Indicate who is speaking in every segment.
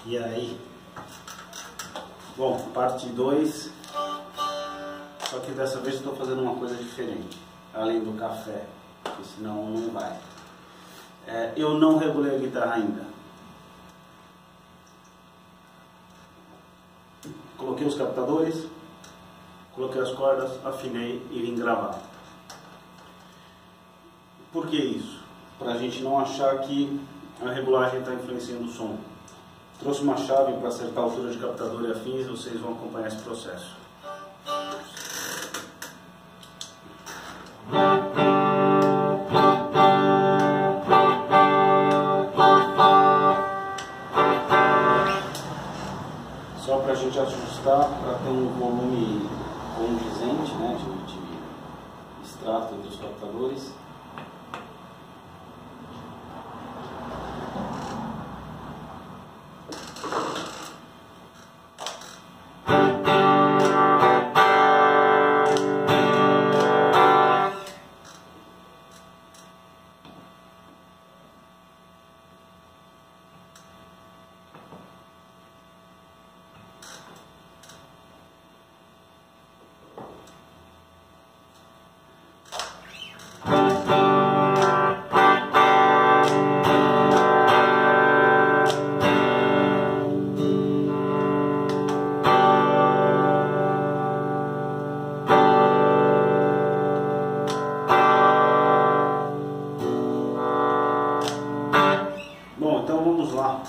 Speaker 1: E aí? Bom, parte 2. Só que dessa vez estou fazendo uma coisa diferente, além do café, porque senão não vai. Eu não regulei a guitarra ainda. Coloquei os captadores, coloquei as cordas, afinei e vim gravar. Por que isso? Para a gente não achar que a regulagem está influenciando o som. Trouxe uma chave para acertar a altura de captador e afins, e vocês vão acompanhar esse processo. Só para a gente ajustar, para ter um volume condizente, né, de extrato dos captadores. Bom, então vamos lá.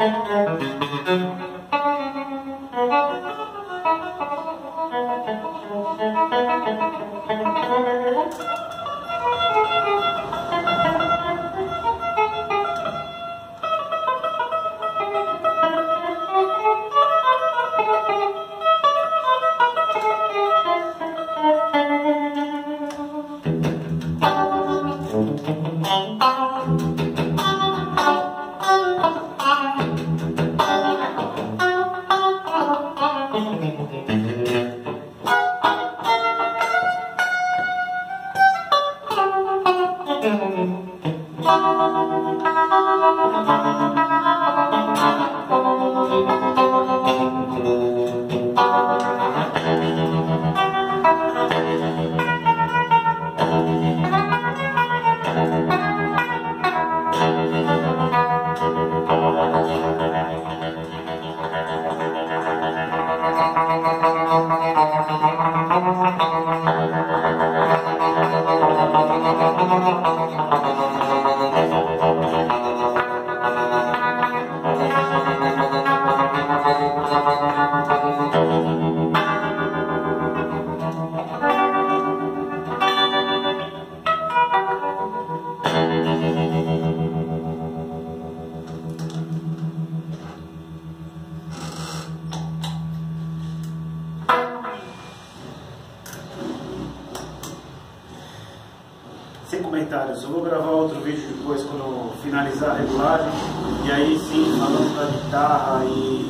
Speaker 1: Sem comentários, eu vou gravar outro vídeo depois quando eu finalizar a regulagem, e aí sim, falando da guitarra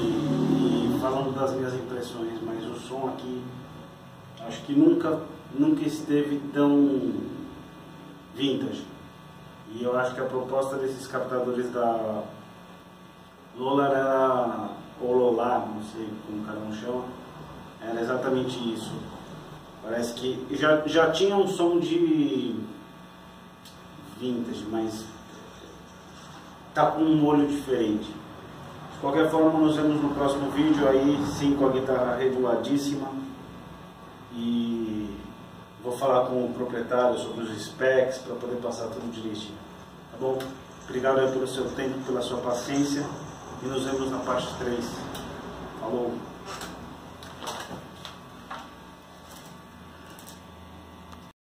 Speaker 1: e falando das minhas impressões, mas o som aqui acho que nunca esteve tão vintage, e eu acho que a proposta desses captadores da Lolar era, ou Lolar, não sei como cada um chama, era exatamente isso. Parece que já tinha um som de vintage, mas tá com um molho diferente. De qualquer forma, nos vemos no próximo vídeo, aí sim com a guitarra reguladíssima, e vou falar com o proprietário sobre os specs para poder passar tudo direitinho, tá bom? Obrigado aí pelo seu tempo, pela sua paciência, e nos vemos na parte 3. Falou!